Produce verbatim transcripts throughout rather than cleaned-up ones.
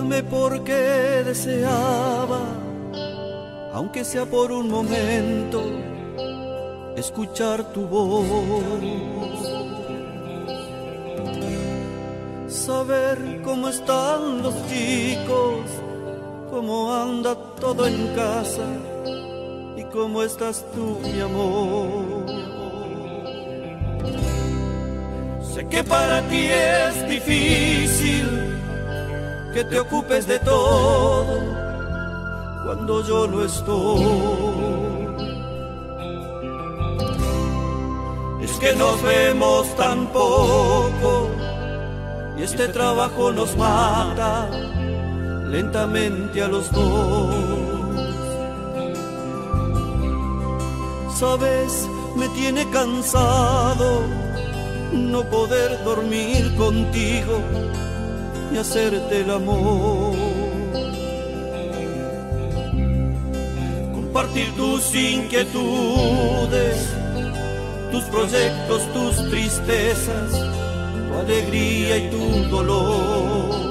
Dime por qué deseaba, aunque sea por un momento, escuchar tu voz, saber cómo están los chicos, cómo anda todo en casa y cómo estás tú, mi amor. Sé que para ti es difícil que te ocupes de todo cuando yo no estoy. Es que nos vemos tan poco y este trabajo nos mata lentamente a los dos. Sabes, me tiene cansado no poder dormir contigo y hacerte el amor, compartir tus inquietudes, tus proyectos, tus tristezas, tu alegría y tu dolor.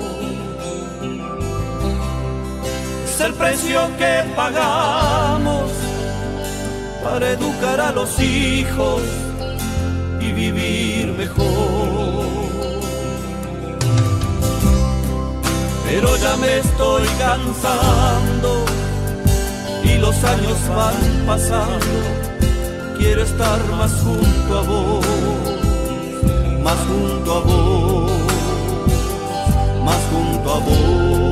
Es el precio que pagamos para educar a los hijos y vivir mejor. Pero ya me estoy cansando y los años van pasando. Quiero estar más junto a vos, más junto a vos, más junto a vos.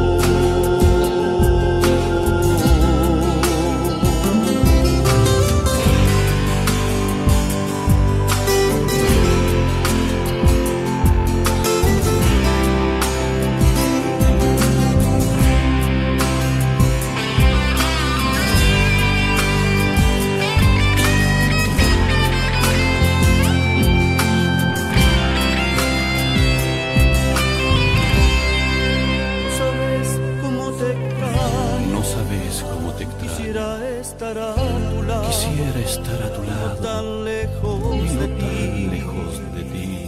Quisiera estar a tu lado, no tan lejos, y no de, tan ti. lejos de ti.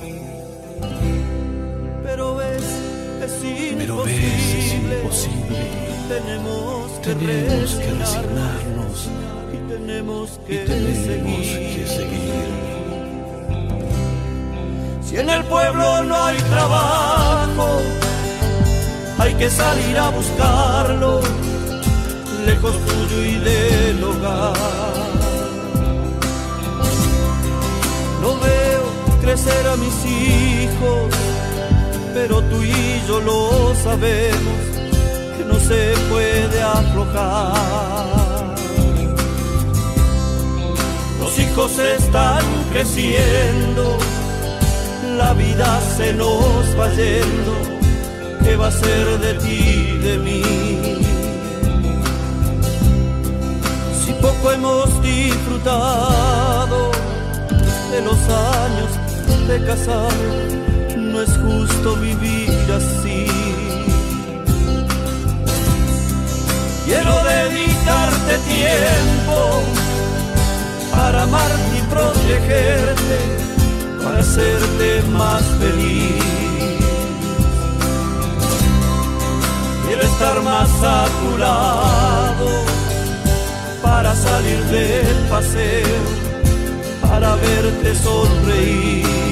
Pero ves, es imposible, Pero ves, es imposible. Tenemos que, Tenemos que resignarnos, resignarnos y tenemos que, y tenemos seguir. que seguir. Si en el pueblo no hay trabajo, hay que salir a buscarlo, lejos tuyo y del hogar. No veo crecer a mis hijos, pero tú y yo lo sabemos, que no se puede aflojar. Los hijos están creciendo, la vida se nos va yendo, ¿qué va a ser de ti, de mí? Si poco hemos disfrutado de los años de casar, no es justo vivir así. Quiero dedicarte tiempo para amarte y protegerte, para hacerte más feliz. Quiero estar más a tu lado, para salir del paseo, para verte sonreír.